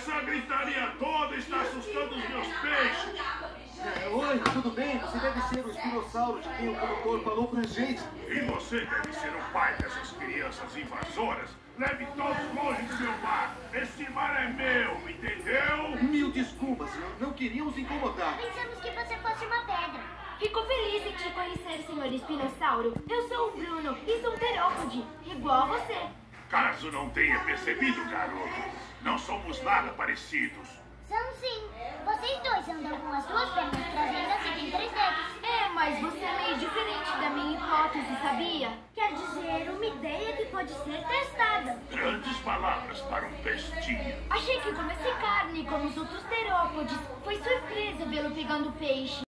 Essa gritaria toda está assustando os meus peixes. Oi, tudo bem? Você deve ser o espinossauro de quem o condutor falou pra gente. E você deve ser o pai dessas crianças invasoras. Leve todos longe do meu mar. Esse mar é meu, entendeu? Mil desculpas, senhor. Não queríamos incomodar. Pensamos que você fosse uma pedra. Fico feliz em te conhecer, senhor espinossauro. Eu sou o Bruno e sou um terópode, igual a você. Caso não tenha percebido, garoto, não somos nada parecidos. São sim. Vocês dois andam com as duas pernas traseiras e têm 3 dedos. É, mas você é meio diferente da minha hipótese, sabia? Quer dizer, uma ideia que pode ser testada. Grandes palavras para um pestinho. Achei que comesse carne como os outros terópodes. Foi surpresa vê-lo pegando peixe.